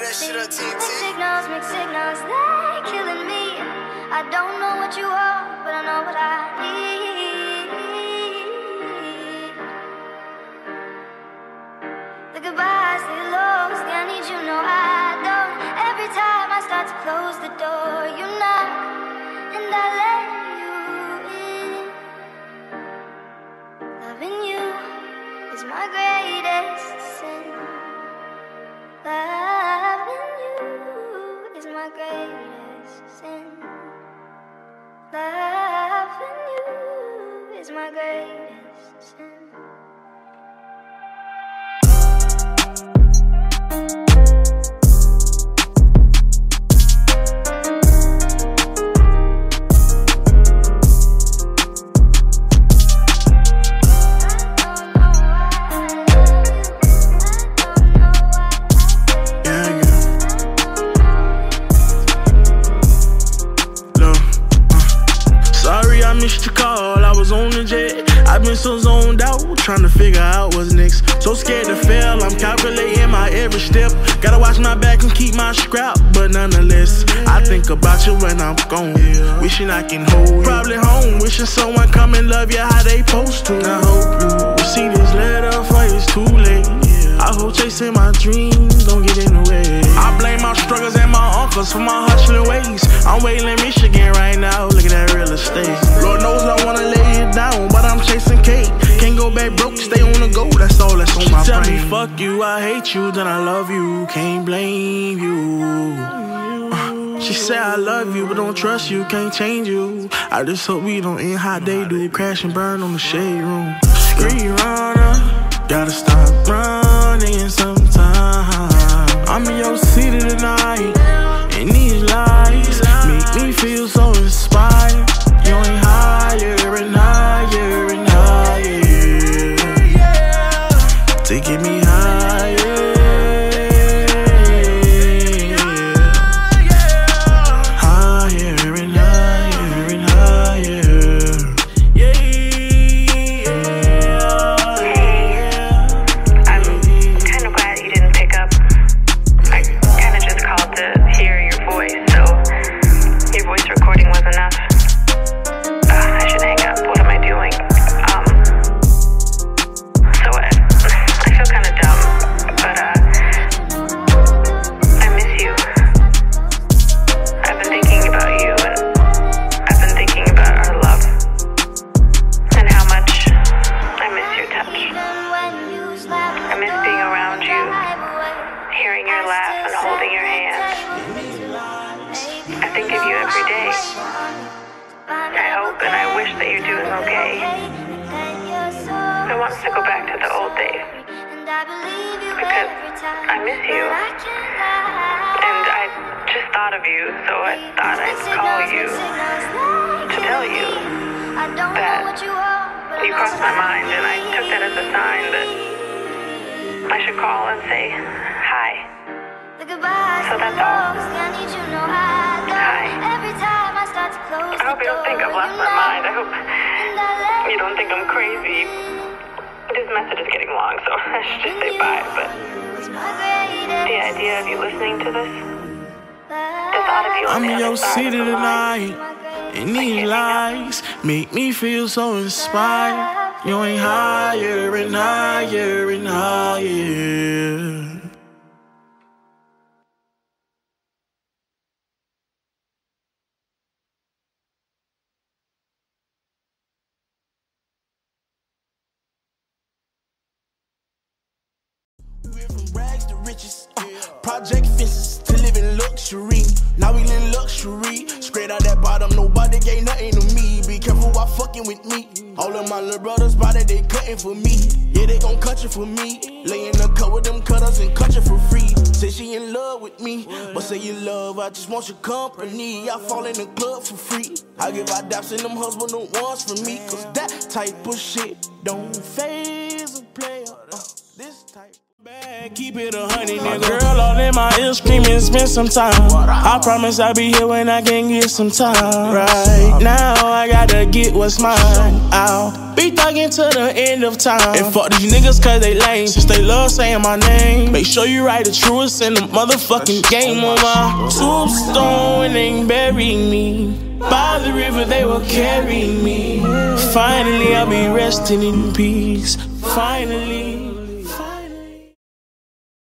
that shit up, TNT. Mixed signals, they're killing me. I don't know what you are, but I know what I need. The goodbyes, the hellos, I need you, no I don't. Every time I start to close the door, you knock, and I let you in. Loving you is my greatest sin. Loving you is my greatest sin. Loving you is my greatest sin. Missed your call, I was on the jet. I've been so zoned out, trying to figure out what's next. So scared to fail, I'm calculating my every step. Gotta watch my back and keep my scrap, but nonetheless, I think about you when I'm gone. Wishing I can hold you. Probably home, wishing someone come and love you how they supposed to. I hope you see this letter before it's too late. I hope chasing my dreams don't get in the way. I blame my struggles and my uncles for my hustling ways. I'm waiting in Michigan right now, look at that real estate. Lord knows I wanna lay it down, but I'm chasing cake. Can't go back broke, stay on the go, that's all that's on my brain. Tell me fuck you, I hate you, then I love you, can't blame you. She said I love you, but don't trust you, can't change you. I just hope we don't end how they do, crash and burn on the shade room. Street runner, gotta stop running sometime. I'm in your city tonight, and these lights make me feel so inspired. You ain't higher and higher and higher, to get me higher, higher and higher and higher. I'm kind of glad you didn't pick up. I kind of just called to hear your voice, so your voice recording was enough. I should hang up. What am I doing? So I feel kind of dumb, but I miss you. I've been thinking about you, and I've been thinking about our love, and how much I miss your touch. I miss being around you, hearing your laugh and holding your hand. I think of you every day. I hope and I wish that you're doing okay. I want us to go back to the old days, because I miss you, and I just thought of you, so I thought I'd call you to tell you that you crossed my mind, and I took that as a sign that I should call and say hi. So that's all. Hi. I hope you don't think I've lost my mind. I hope you don't think I'm crazy. This message is getting long, so I should just say bye, but the idea of you listening to this, the thought of you on I'm the in other your side city of the line, tonight, and these lights make me feel so inspired. You ain't higher and higher and higher. We went from rags to riches, project fences to living luxury. Now we live luxury, straight out that bottom, nobody gave nothing to me. Be careful while fucking with me. All of my little brothers body, they cutting for me. Yeah, they gon' cut you for me. Lay in the cut with them cutters and cut you for free. Say she in love with me, but say you love, I just want your company. I fall in the club for free. I give out daps and them husband the ones for me, cause that type of shit don't faze a player. This Keep it 100, nigga. Girl all in my ear screaming, spend some time. I promise I'll be here when I can get some time. Right now, I gotta get what's mine. I'll be thugging to the end of time. And fuck these niggas cause they lame, since they love saying my name. Make sure you write the truest in the motherfucking game on my tombstone and bury me. By the river they will carry me. Finally I'll be resting in peace. Finally.